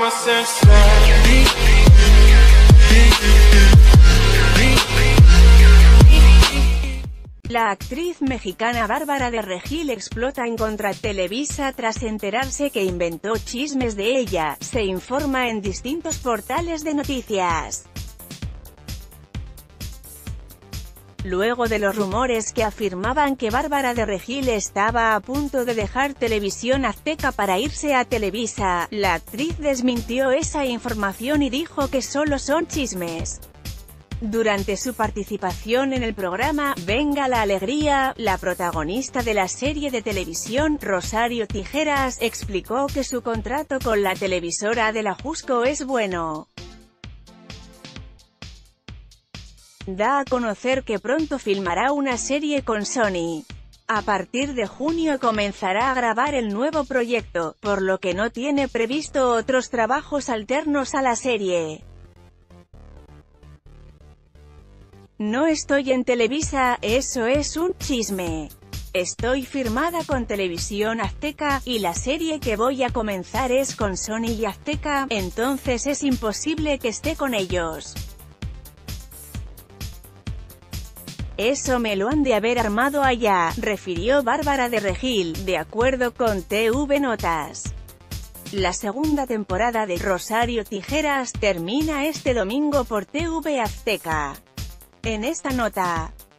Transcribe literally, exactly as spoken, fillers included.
La actriz mexicana Bárbara de Regil explota en contra Televisa tras enterarse que inventó chismes de ella, se informa en distintos portales de noticias. Luego de los rumores que afirmaban que Bárbara de Regil estaba a punto de dejar Televisión Azteca para irse a Televisa, la actriz desmintió esa información y dijo que solo son chismes. Durante su participación en el programa Venga la Alegría, la protagonista de la serie de televisión, Rosario Tijeras, explicó que su contrato con la televisora de la Jusco es bueno. Da a conocer que pronto filmará una serie con Sony. A partir de junio comenzará a grabar el nuevo proyecto, por lo que no tiene previsto otros trabajos alternos a la serie. No estoy en Televisa, eso es un chisme. Estoy firmada con Televisión Azteca, y la serie que voy a comenzar es con Sony y Azteca, entonces es imposible que esté con ellos. Eso me lo han de haber armado allá, refirió Bárbara de Regil, de acuerdo con T V Notas. La segunda temporada de Rosario Tijeras termina este domingo por T V Azteca. En esta nota,